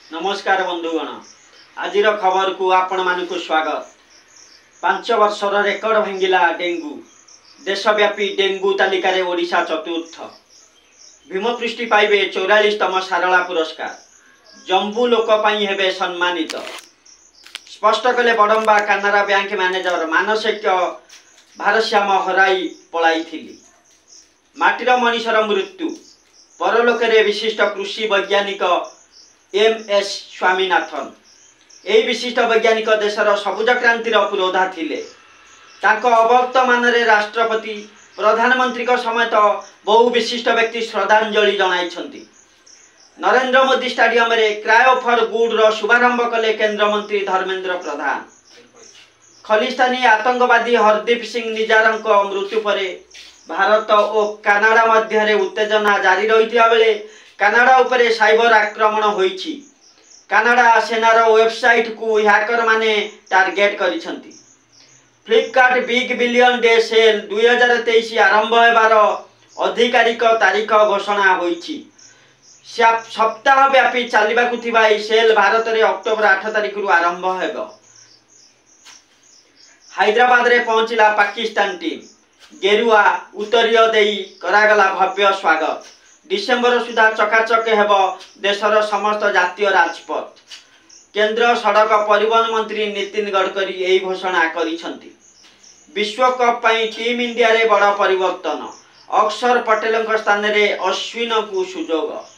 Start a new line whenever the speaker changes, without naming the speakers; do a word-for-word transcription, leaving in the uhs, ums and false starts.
नमस्कार बंधुगण, आज खबर को आपण मानक स्वागत। पांच वर्षर रेकर्ड भांगिला डेंगू। देशव्यापी डेंगू तालिकार ओडिशा चतुर्थ। भीमपृष्टि पाइबे चौरालीसतम सारला पुरस्कार। जम्बू लोक हेबे सम्मानित। स्पष्ट कले बडम्बा कानारा बैंक मैनेजर मानसिक भारसाम्य हराई पलाई। माटीर मनीषर मृत्यु। परलोकरे विशिष्ट कृषि वैज्ञानिक एम एस स्वामीनाथन। यही विशिष्ट वैज्ञानिक देशर सबुज क्रांतिर पुरोधा थिले। ताको अवर्तमान राष्ट्रपति प्रधानमंत्री समेत बहु विशिष्ट व्यक्ति श्रद्धांजलि जनाइछन्ति। नरेंद्र मोदी स्टाडियम रे क्रायो फॉर गुड रो शुभारंभ कले केंद्र मंत्री धर्मेंद्र प्रधान। खलिस्तानी आतंकवादी हरदीप सिंह निजारंक मृत्यु परे भारत और कनाडा मध्य उत्तेजना जारी रही बेले कनाडा उपरे साइबर आक्रमण होईछि। कनाडा सेनार वेबसाइट को हैकर माने टार्गेट करिसंती। Flipkart big billion day sale दुई हजार तेईस आरंभ होबार आधिकारिक तारीख घोषणा होईछि। सप्ताह व्यापी चलवाकू थिबा ई सेल भारत में अक्टोबर आठ तारीख रु आरंभ हेबो। हैदराबाद रे पहुंचला पाकिस्तान टीम। गेरुआ उत्तरीय देई करागला भव्य स्वागत। डिसेम्बर सुधा चकाचक हेब देशर समस्त जातीय राजपथ। केंद्र सड़क परिवहन मंत्री नितिन गडकरी यही घोषणा करिसंती। विश्वकप पई टीम इंडिया रे बड़ परिवर्तन। अक्षर पटेल स्थान रे अश्विन को सुजोग।